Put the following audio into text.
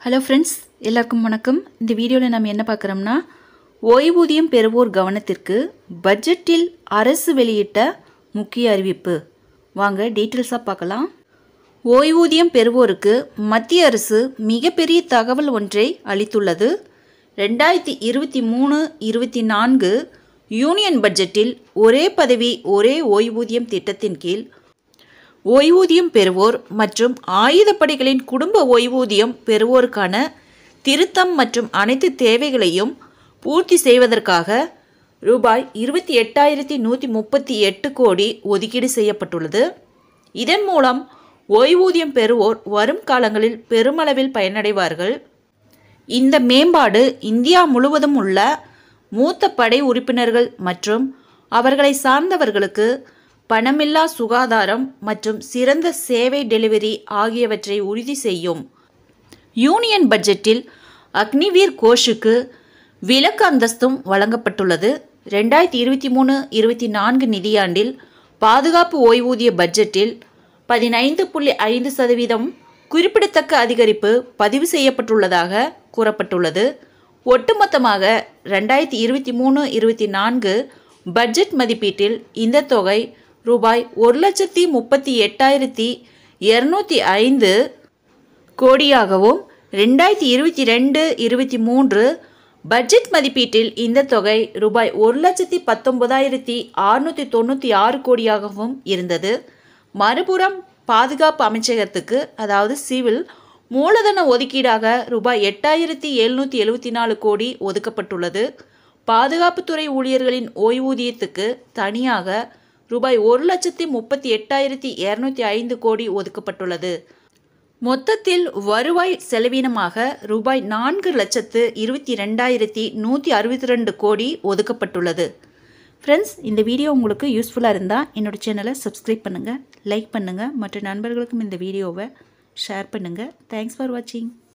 Hello friends, எல்லாருக்கும் வணக்கம். இந்த வீடியோவில் நம்ம என்ன பார்க்குறோம்னா, ஓய்வூதியம் பெறுவோர் கவனத்திற்கு பட்ஜெட்டில் அரசு வெளியிட்ட முக்கிய அறிவிப்பு. வாங்க டீட்டெயில்ஸாக பார்க்கலாம். ஓய்வூதியம் பெறுவோருக்கு மத்திய அரசு மிகப்பெரிய தகவல் ஒன்றை அளித்துள்ளது. 2023-24 யூனியன் பட்ஜெட்டில் ஒரே பதவி ஒரே ஓய்வூதியம் திட்டத்தின் கீழ் ஓய்வூதியம் பெறுவோர் மற்றும் ஆயுதப்படைகளின் குடும்ப ஓய்வூதியம் பெறுவோருக்கான திருத்தம் மற்றும் அனைத்து தேவைகளையும் பூர்த்தி செய்வதற்காக ரூபாய் 28,138 கோடி ஒதுக்கீடு செய்யப்பட்டுள்ளது. இதன் மூலம் ஓய்வூதியம் பெறுவோர் வரும் காலங்களில் பெருமளவில் பயனடைவார்கள். இந்த மேம்பாடு இந்தியா முழுவதும் உள்ள மூத்த படை உறுப்பினர்கள் மற்றும் அவர்களை சார்ந்தவர்களுக்கு பணமில்லா சுகாதாரம் மற்றும் சிறந்த சேவை டெலிவரி ஆகியவற்றை உறுதி செய்யும். யூனியன் பட்ஜெட்டில் அக்னிவீர் கோஷுக்கு விலக்கு அந்தஸ்தும் வழங்கப்பட்டுள்ளது. 2023-24 நிதியாண்டில் பாதுகாப்பு ஓய்வூதிய பட்ஜெட்டில் 15.5% குறிப்பிடத்தக்க அதிகரிப்பு பதிவு செய்யப்பட்டுள்ளதாக கூறப்பட்டுள்ளது. ஒட்டுமொத்தமாக 2023-24 பட்ஜெட் மதிப்பீட்டில் இந்த தொகை ரூபாய் 1,38,205 கோடியாகவும் 2022-23 பட்ஜெட் மதிப்பீட்டில் இந்த தொகை ரூபாய் 1,19,696 கோடியாகவும் இருந்தது. மறுபுறம் பாதுகாப்பு அமைச்சகத்துக்கு, அதாவது சிவில் மூலதன ஒதுக்கீடாக ரூபாய் 8,774 கோடி ஒதுக்கப்பட்டுள்ளது. பாதுகாப்புத்துறை ஊழியர்களின் ஓய்வூதியத்துக்கு தனியாக ரூபாய் 1,38,205 கோடி ஒதுக்கப்பட்டுள்ளது. மொத்தத்தில் வருவாய் செலவினமாக ரூபாய் 4,22,162 கோடி ஒதுக்கப்பட்டுள்ளது. ஃப்ரெண்ட்ஸ், இந்த வீடியோ உங்களுக்கு யூஸ்ஃபுல்லாக இருந்தால் என்னோட சேனலை சப்ஸ்கிரைப் பண்ணுங்கள், லைக் பண்ணுங்கள், மற்ற நண்பர்களுக்கும் இந்த வீடியோவை ஷேர் பண்ணுங்கள். தேங்க்ஸ் ஃபார் வாட்சிங்.